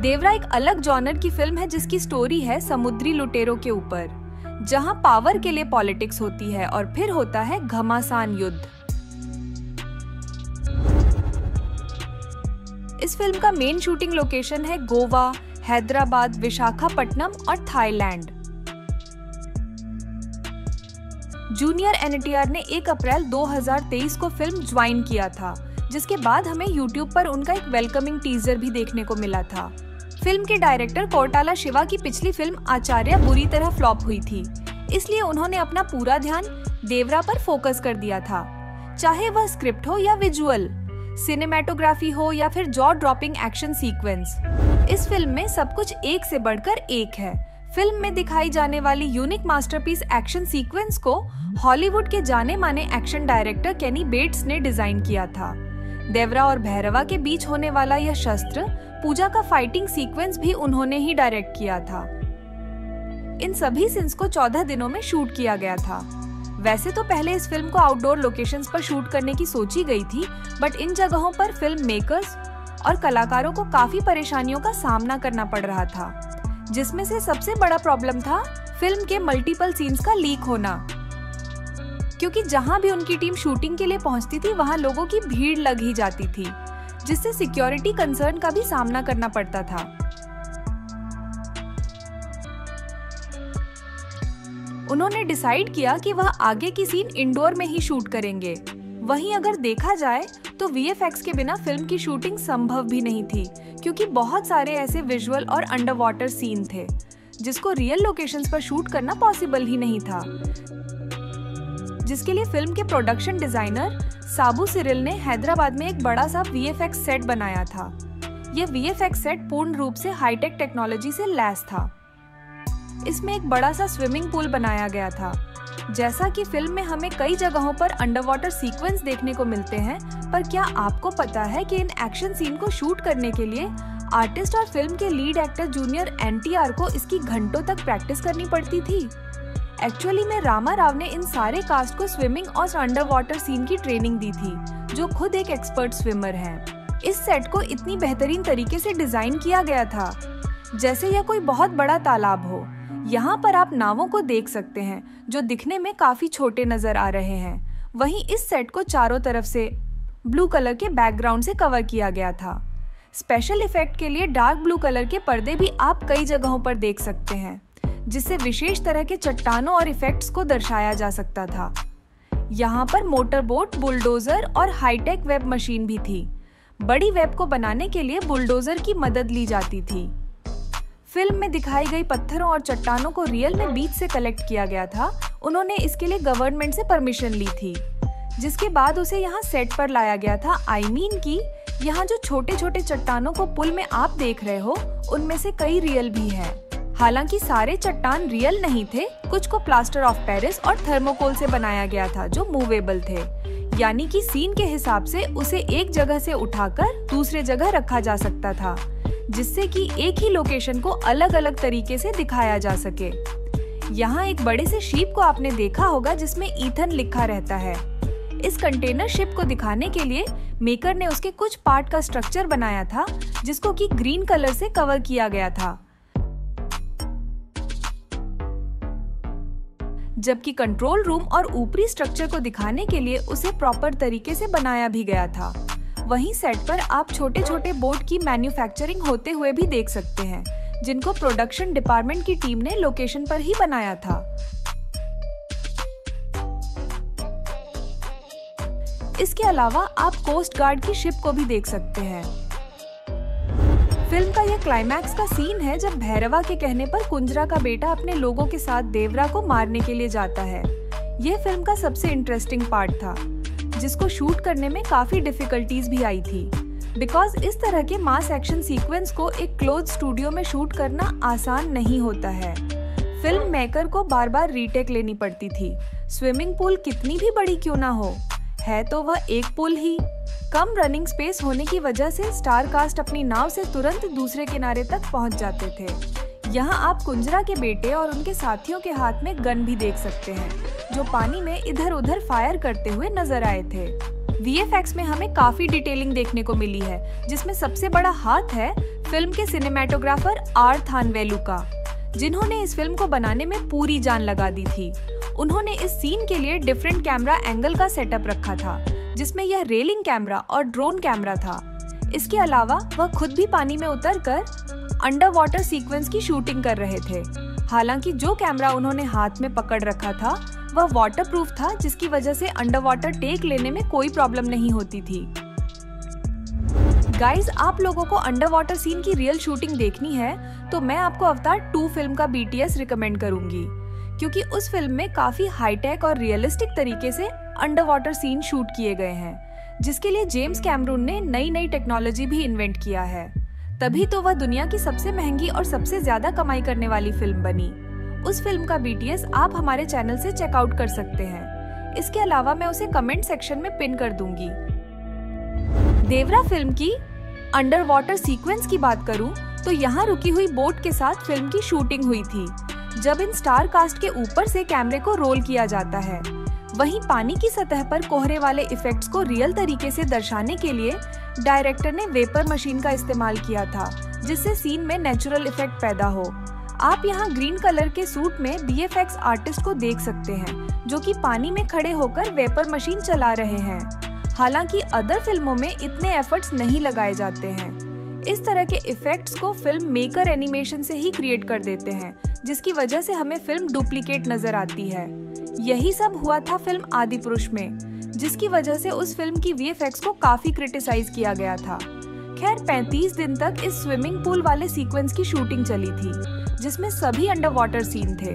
देवरा एक अलग जॉनर की फिल्म है जिसकी स्टोरी है समुद्री लुटेरों के ऊपर, जहां पावर के लिए पॉलिटिक्स होती है और फिर होता है घमासान युद्ध। इस फिल्म का मेन शूटिंग लोकेशन है गोवा, हैदराबाद, विशाखापट्टनम और थाईलैंड। जूनियर एनटीआर ने 1 अप्रैल 2023 को फिल्म ज्वाइन किया था, जिसके बाद हमें YouTube पर उनका एक वेलकमिंग टीजर भी देखने को मिला था। फिल्म के डायरेक्टर कोरटाला शिवा की पिछली फिल्म आचार्य बुरी तरह फ्लॉप हुई थी, इसलिए उन्होंने अपना पूरा ध्यान देवरा पर फोकस कर दिया था। चाहे वह स्क्रिप्ट हो या विजुअल, सिनेमैटोग्राफी हो या फिर जॉ ड्रॉपिंग एक्शन सीक्वेंस, इस फिल्म में सब कुछ एक से बढ़कर एक है। फिल्म में दिखाई जाने वाली यूनिक मास्टरपीस एक्शन सीक्वेंस को हॉलीवुड के जाने माने एक्शन डायरेक्टर केनी बेट्स ने डिजाइन किया था। देवरा और भैरवा के बीच होने वाला यह शस्त्र पूजा का फाइटिंग सीक्वेंस भी उन्होंने ही डायरेक्ट किया था। इन सभी सीन्स को 14 दिनों में शूट किया गया था। वैसे तो पहले इस फिल्म को आउटडोर लोकेशंस पर शूट करने की सोची गई थी, बट इन जगहों पर फिल्म मेकर्स और कलाकारों को काफी परेशानियों का सामना करना पड़ रहा था, जिसमें से सबसे बड़ा प्रॉब्लम था फिल्म के मल्टीपल सीन्स का लीक होना, क्योंकि जहां भी उनकी टीम शूटिंग के लिए पहुंचती थी वहां लोगों की भीड़ लग ही जाती थी, जिससे सिक्योरिटी कंसर्न का भी सामना करना पड़ता था। उन्होंने डिसाइड किया कि वह आगे की सीन इंडोर में ही शूट करेंगे। वहीं अगर देखा जाए तो वीएफएक्स के बिना फिल्म की शूटिंग संभव भी नहीं थी, क्योंकि बहुत सारे ऐसे विजुअल और अंडर वाटर सीन थे जिसको रियल लोकेशंस पर शूट करना पॉसिबल ही नहीं था, जिसके लिए फिल्म के प्रोडक्शन डिजाइनर साबू सिरिल ने हैदराबाद में एक बड़ा सा वीएफएक्स सेट बनाया था। यह वीएफएक्स सेट पूर्ण रूप से हाईटेक टेक्नोलॉजी से लैस था। इसमें एक बड़ा सा स्विमिंग पूल बनाया गया था। जैसा कि फिल्म में हमें कई जगहों पर अंडर वाटर सीक्वेंस देखने को मिलते हैं, पर क्या आपको पता है कि इन एक्शन सीन को शूट करने के लिए आर्टिस्ट और फिल्म के लीड एक्टर जूनियर एनटीआर को इसकी घंटों तक प्रैक्टिस करनी पड़ती थी। एक्चुअली में रामा राव ने इन सारे कास्ट को स्विमिंग और अंडर वाटर सीन की ट्रेनिंग दी थी, जो खुद एक एक्सपर्ट स्विमर हैं। इस सेट को इतनी बेहतरीन तरीके से डिजाइन किया गया था जैसे यह कोई बहुत बड़ा तालाब हो। यहाँ पर आप नावों को देख सकते हैं जो दिखने में काफी छोटे नजर आ रहे हैं। वहीं इस सेट को चारों तरफ से ब्लू कलर के बैकग्राउंड से कवर किया गया था। स्पेशल इफेक्ट के लिए डार्क ब्लू कलर के पर्दे भी आप कई जगहों पर देख सकते हैं, जिससे विशेष तरह के चट्टानों और इफेक्ट्स को दर्शाया जा सकता था। यहाँ पर मोटर बोट, बुलडोजर और हाईटेक वेब मशीन भी थी। बड़ी वेब को बनाने के लिए बुलडोजर की मदद ली जाती थी। फिल्म में दिखाई गई पत्थरों और चट्टानों को रियल में बीच से कलेक्ट किया गया था। उन्होंने इसके लिए गवर्नमेंट से परमिशन ली थी, जिसके बाद उसे यहाँ सेट पर लाया गया था। कि यहाँ जो छोटे छोटे चट्टानों को पुल में आप देख रहे हो, उनमें से कई रियल भी हैं। हालांकि सारे चट्टान रियल नहीं थे, कुछ को प्लास्टर ऑफ पेरिस और थर्मोकोल से बनाया गया था जो मूवेबल थे, यानी कि सीन के हिसाब से उसे एक जगह से उठाकर दूसरे जगह रखा जा सकता था, जिससे कि एक ही लोकेशन को अलग अलग तरीके से दिखाया जा सके। यहाँ एक बड़े से शिप को आपने देखा होगा जिसमें ईथन लिखा रहता है। इस कंटेनर शिप को दिखाने के लिए मेकर ने उसके कुछ पार्ट का स्ट्रक्चर बनाया था, जिसको कि ग्रीन कलर से कवर किया गया था, जबकि कंट्रोल रूम और ऊपरी स्ट्रक्चर को दिखाने के लिए उसे प्रॉपर तरीके से बनाया भी गया था। वहीं सेट पर आप छोटे छोटे बोट की मैन्युफैक्चरिंग होते हुए भी देख सकते हैं, जिनको प्रोडक्शन डिपार्टमेंट की टीम ने लोकेशन पर ही बनाया था। इसके अलावा आप कोस्ट गार्ड की शिप को भी देख सकते हैं। फिल्म का यह क्लाइमैक्स का सीन है जब भैरवा के कहने पर कुंजरा का बेटा अपने लोगों के साथ देवरा को मारने के लिए जाता है। यह फिल्म का सबसे इंटरेस्टिंग पार्ट था, जिसको शूट करने में काफी डिफिकल्टीज भी आई थी, बिकॉज इस तरह के मास एक्शन सीक्वेंस को एक क्लोज स्टूडियो में शूट करना आसान नहीं होता है। फिल्म मेकर को बार बार रीटेक लेनी पड़ती थी। स्विमिंग पूल कितनी भी बड़ी क्यों ना हो, है तो वह एक पूल ही। कम रनिंग स्पेस होने की वजह से स्टार कास्ट अपनी नाव से तुरंत दूसरे किनारे तक पहुंच जाते थे। यहाँ आप कुंजरा के बेटे और उनके साथियों के हाथ में गन भी देख सकते हैं, जो पानी में इधर उधर फायर करते हुए नजर आए थे। वीएफएक्स में हमें काफी डिटेलिंग देखने को मिली है, जिसमें सबसे बड़ा हाथ है फिल्म के सिनेमैटोग्राफर आर थानवेलुका, जिन्होंने इस फिल्म को बनाने में पूरी जान लगा दी थी। उन्होंने इस सीन के लिए डिफरेंट कैमरा एंगल का सेटअप रखा था, जिसमें यह रेलिंग कैमरा और ड्रोन कैमरा था। इसके अलावा वह खुद भी पानी में उतरकर अंडर वाटर सीक्वेंस की शूटिंग कर रहे थे। हालांकि जो कैमरा उन्होंने हाथ में पकड़ रखा था वह वाटरप्रूफ था, जिसकी वजह से अंडर वाटर टेक लेने में कोई प्रॉब्लम नहीं होती थी। गाइज, आप लोगों को अंडर वाटर सीन की रियल शूटिंग देखनी है तो मैं आपको अवतार 2 फिल्म का BTS रिकमेंड करूंगी, क्योंकि उस फिल्म में काफी हाईटेक और रियलिस्टिक तरीके से अंडर वाटर सीन शूट किए गए हैं, जिसके लिए जेम्स कैमरून ने नई नई टेक्नोलॉजी भी इन्वेंट किया है। तभी तो वह दुनिया की सबसे महंगी और सबसे ज्यादा कमाई करने वाली फिल्म बनी। उस फिल्म का BTS आप हमारे चैनल से चेकआउट कर सकते हैं। इसके अलावा मैं उसे कमेंट सेक्शन में पिन कर दूंगी। देवरा फिल्म की अंडर वाटर सीक्वेंस की बात करूं तो यहाँ रुकी हुई बोट के साथ फिल्म की शूटिंग हुई थी, जब इन स्टार कास्ट के ऊपर से कैमरे को रोल किया जाता है। वहीं पानी की सतह पर कोहरे वाले इफेक्ट्स को रियल तरीके से दर्शाने के लिए डायरेक्टर ने वेपर मशीन का इस्तेमाल किया था, जिससे सीन में नेचुरल इफेक्ट पैदा हो। आप यहाँ ग्रीन कलर के सूट में VFX आर्टिस्ट को देख सकते हैं, जो कि पानी में खड़े होकर वेपर मशीन चला रहे हैं। हालांकि अदर फिल्मों में इतने एफर्ट्स नहीं लगाए जाते हैं। इस तरह के इफेक्ट्स को फिल्म मेकर एनिमेशन से ही क्रिएट कर देते हैं, जिसकी वजह से हमें फिल्म डुप्लीकेट नजर आती है। यही सब हुआ था फिल्म आदिपुरुष में, जिसकी वजह से उस फिल्म की VFX को काफी क्रिटिसाइज किया गया था। खैर, 35 दिन तक इस स्विमिंग पूल वाले सीक्वेंस की शूटिंग चली थी, जिसमें सभी अंडर वाटर सीन थे।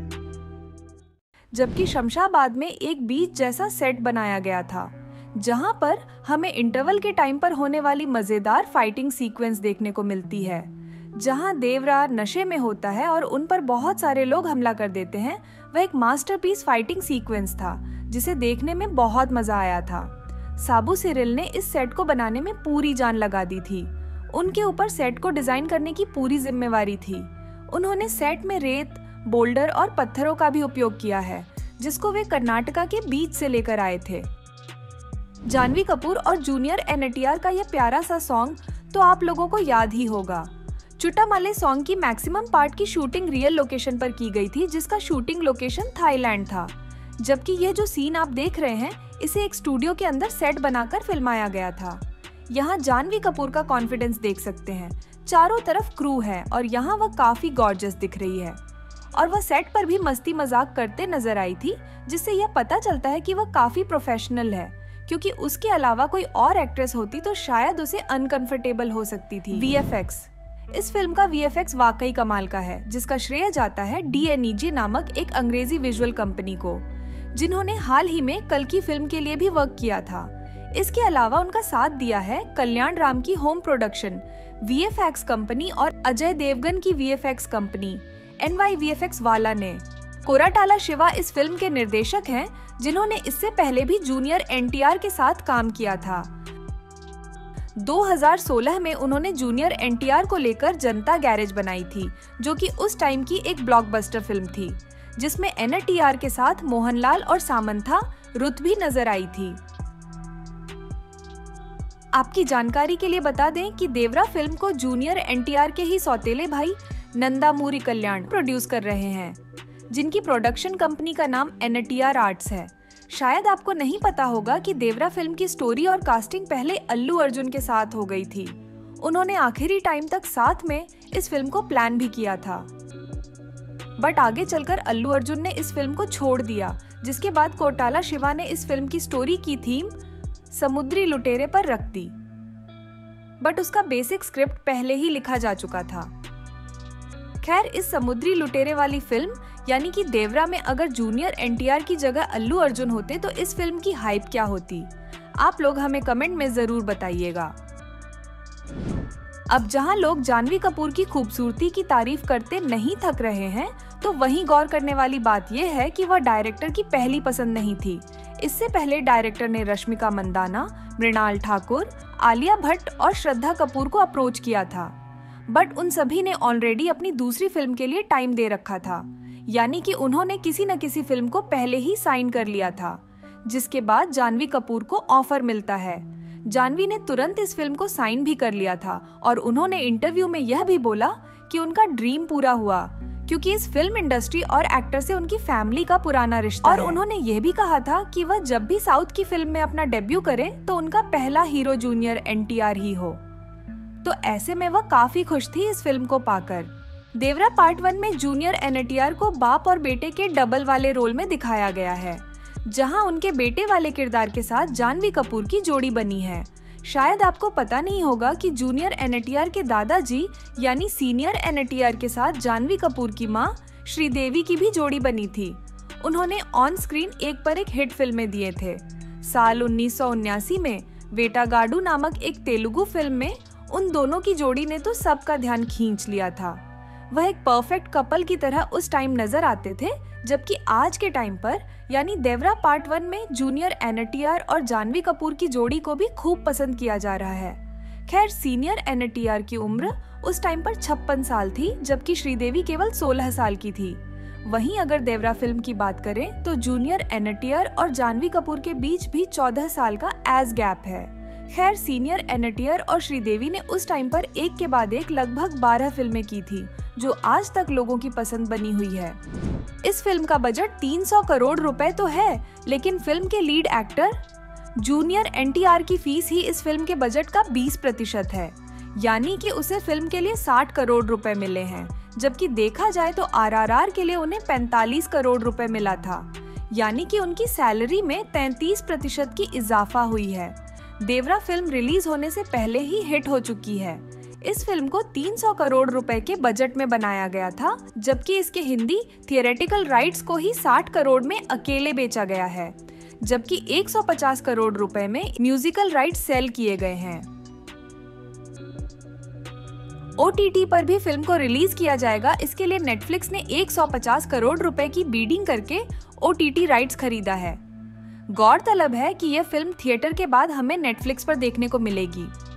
जबकि शमशाबाद में एक बीच जैसा सेट बनाया गया था, जहां पर हमें इंटरवल के टाइम पर होने वाली मजेदार फाइटिंग सीक्वेंस देखने को मिलती है, जहां देवरा नशे में होता है और उन पर बहुत सारे लोग हमला कर देते हैं। वह एक मास्टरपीस फाइटिंग सीक्वेंस था, जिसे देखने में बहुत मजा आया था। साबू सिरिल ने इस सेट को बनाने में पूरी जान लगा दी थी। उनके ऊपर सेट को डिजाइन करने की पूरी जिम्मेवारी थी। उन्होंने सेट में रेत, बोल्डर और पत्थरों का भी उपयोग किया है, जिसको वे कर्नाटका के बीच से लेकर आए थे। जानवी कपूर और जूनियर NTR का यह प्यारा सा सॉन्ग तो आप लोगों को याद ही होगा। चुट्टामल्ले सॉन्ग की मैक्सिमम पार्ट की शूटिंग रियल लोकेशन पर की गई थी, जिसका शूटिंग लोकेशन थाईलैंड था। जबकि ये जो सीन आप देख रहे हैं, इसे एक स्टूडियो के अंदर सेट बनाकर फिल्माया गया था। यहाँ जानवी कपूर का कॉन्फिडेंस देख सकते हैं। चारों तरफ क्रू है और यहाँ वह काफी गॉर्जियस दिख रही है, और वह सेट पर भी मस्ती मजाक करते नजर आई थी, जिससे यह पता चलता है कि वह काफी प्रोफेशनल है, क्योंकि उसके अलावा कोई और एक्ट्रेस होती तो शायद उसे अनकंफर्टेबल हो सकती थी। VFX, इस फिल्म का VFX वाकई कमाल का है, जिसका श्रेय जाता है DNEG नामक एक अंग्रेजी विजुअल कंपनी को, जिन्होंने हाल ही में कल की फिल्म के लिए भी वर्क किया था। इसके अलावा उनका साथ दिया है कल्याण राम की होम प्रोडक्शन VFX कंपनी और अजय देवगन की VFX कंपनी NY VFX वाला ने। कोराटाला शिवा इस फिल्म के निर्देशक हैं, जिन्होंने इससे पहले भी जूनियर NTR के साथ काम किया था। 2016 में उन्होंने जूनियर NTR को लेकर जनता गैरेज बनाई थी, जो कि उस टाइम की एक ब्लॉकबस्टर फिल्म थी, जिसमें NTR के साथ मोहनलाल और सामंथा रुत भी नजर आई थी। आपकी जानकारी के लिए बता दें कि देवरा फिल्म को जूनियर NTR के ही सौतेले भाई नंदामूरी कल्याण प्रोड्यूस कर रहे हैं, जिनकी प्रोडक्शन कंपनी का नाम NTR आर्ट्स है। शायद आपको नहीं पता होगा कि देवरा फिल्म की स्टोरी और कास्टिंग पहले अल्लू अर्जुन के साथ हो गई थी। उन्होंने आखिरी टाइम तक साथ में इस फिल्म को प्लान भी किया था, बट आगे चलकर अल्लू अर्जुन ने इस फिल्म को छोड़ दिया, जिसके बाद कोटाला शिवा ने इस फिल्म की स्टोरी की थीम समुद्री लुटेरे पर रख दी, बट उसका बेसिक स्क्रिप्ट पहले ही लिखा जा चुका था। खैर, इस समुद्री लुटेरे वाली फिल्म यानी कि देवरा में अगर जूनियर NTR की जगह अल्लू अर्जुन होते तो इस फिल्म की हाइप क्या होती? आप लोग हमें कमेंट में जरूर बताइएगा। अब जहां लोग जानवी कपूर की खूबसूरती की तारीफ करते नहीं थक रहे हैं, तो वहीं गौर करने वाली बात यह है कि वह डायरेक्टर की पहली पसंद नहीं थी। इससे पहले डायरेक्टर ने रश्मिका मंदाना, मृणाल ठाकुर, आलिया भट्ट और श्रद्धा कपूर को अप्रोच किया था, बट उन सभी ने ऑलरेडी अपनी दूसरी फिल्म के लिए टाइम दे रखा था, यानी कि उन्होंने किसी न किसी फिल्म को पहले ही साइन कर लिया था, जिसके बाद जानवी कपूर को ऑफर मिलता है। जाह्नवी ने तुरंत इस फिल्म को साइन भी कर लिया था और उन्होंने इंटरव्यू में यह भी बोला कि उनका ड्रीम पूरा हुआ, क्योंकि इस फिल्म इंडस्ट्री और एक्टर से उनकी फैमिली का पुराना रिश्ता है। और उन्होंने ये भी कहा था कि वह जब भी साउथ की फिल्म में अपना डेब्यू करे तो उनका पहला हीरो जूनियर NTR ही हो। तो ऐसे में वह काफी खुश थी इस फिल्म को पाकर। देवरा पार्ट 1 में जूनियर NTR को बाप और बेटे के डबल वाले रोल में दिखाया गया है, जहां उनके बेटे वाले किरदार के साथ जाह्नवी कपूर की जोड़ी बनी है। शायद आपको पता नहीं होगा कि जूनियर NTR के दादाजी यानी सीनियर NTR के साथ जाह्नवी कपूर की मां श्रीदेवी की भी जोड़ी बनी थी। उन्होंने ऑन स्क्रीन एक पर एक हिट फिल्में दिए थे। साल 1979 में वेटागाडू नामक एक तेलुगु फिल्म में उन दोनों की जोड़ी ने तो सबका ध्यान खींच लिया था। वह एक परफेक्ट कपल की तरह उस टाइम नजर आते थे, जबकि आज के टाइम पर यानी देवरा पार्ट 1 में जूनियर NTR और जाह्नवी कपूर की जोड़ी को भी खूब पसंद किया जा रहा है। खैर, सीनियर NTR की उम्र उस टाइम पर 56 साल थी, जबकि श्रीदेवी केवल 16 साल की थी। वहीं अगर देवरा फिल्म की बात करें तो जूनियर NTR और जाह्नवी कपूर के बीच भी 14 साल का एज गैप है। खैर, सीनियर NTR और श्रीदेवी ने उस टाइम पर एक के बाद एक लगभग 12 फिल्में की थी, जो आज तक लोगों की पसंद बनी हुई है। इस फिल्म का बजट 300 करोड़ रुपए तो है, लेकिन फिल्म के लीड एक्टर जूनियर NTR की फीस ही इस फिल्म के बजट का 20% है, यानी कि उसे फिल्म के लिए 60 करोड़ रुपए मिले हैं, जबकि देखा जाए तो RRR के लिए उन्हें 45 करोड़ रुपए मिला था, यानी कि उनकी सैलरी में 33% की इजाफा हुई है। देवरा फिल्म रिलीज होने से पहले ही हिट हो चुकी है। इस फिल्म को 300 करोड़ रुपए के बजट में बनाया गया था, जबकि इसके हिंदी थियोरेटिकल राइट्स को ही 60 करोड़ में अकेले बेचा गया है, जबकि 150 करोड़ रुपए में म्यूजिकल राइट्स सेल किए गए हैं। OTT पर भी फिल्म को रिलीज किया जाएगा, इसके लिए नेटफ्लिक्स ने 150 करोड़ रुपए की बीडिंग करके OTT राइट्स खरीदा है। गौरतलब है कि यह फिल्म थिएटर के बाद हमें नेटफ्लिक्स पर देखने को मिलेगी।